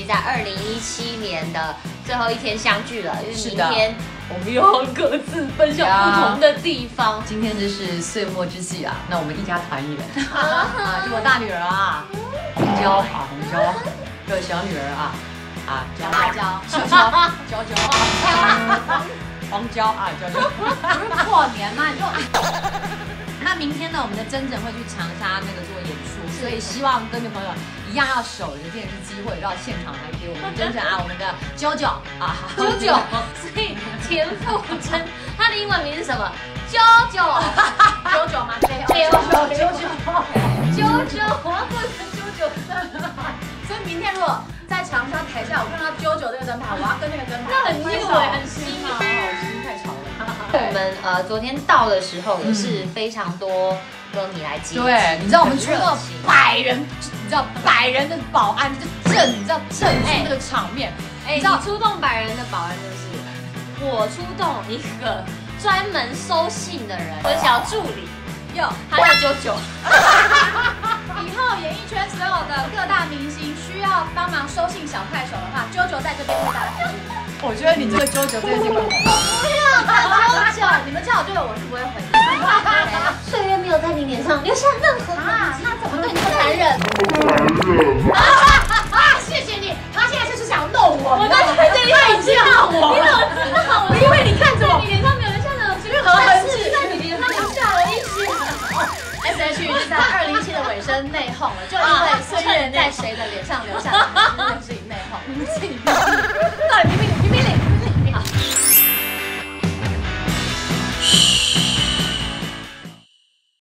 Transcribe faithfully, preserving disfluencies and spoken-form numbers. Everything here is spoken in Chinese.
在二零一七年的最后一天相聚了，因为是明天我们又要各自奔向不同的地方。 今天就是岁末之际啊，那我们一家团圆啊，就我大女儿啊，红椒啊，红椒，还有小女儿啊，啊， 椒椒椒椒椒椒啊，黄椒啊，椒椒， 不是过年嘛，你就。那明天呢，我们的珍珍会去长沙那个做演出，所以希望跟着朋友一样要守着电视机，或者到现场来给我们珍珍啊，我们的啾啾啊， 啾啾，所以田馥甄她的英文名是什么？啾啾， 啾啾吗？ 啾啾啾啾啾啾，我要做成啾啾。 所以明天如果在长沙台下，我看到啾啾这个灯牌，我要跟那个灯牌， 那很新伟，很新好新，太潮了。 我们呃昨天到的时候也是非常多歌迷来接， 对，你知道我们出了百人，你知道百人的保安就震，你知道震出那个场面。 哎，你出动百人的保安就是我出动一个专门收信的人，我的小助理， 有， 他叫啾啾。 以后演艺圈所有的各大明星需要帮忙收信小快手的话，啾啾在这边为大家服务。 我觉得你这个啾啾这个地方， 不要啾啾，你们叫我啾啾，我是不会回的。 岁月没有在你脸上留下任何啊，他怎么对你这么残忍？啊啊！谢谢你，他现在就是想弄我。 我在看见你很吓我， 你怎么知道？我因为你看着我， 你脸上没有留下任何痕迹，在你脸上留下了一些。 S H E 在二零一七的尾声内讧了，就因为岁月在谁的脸上留下的，自己内讧，你们自己。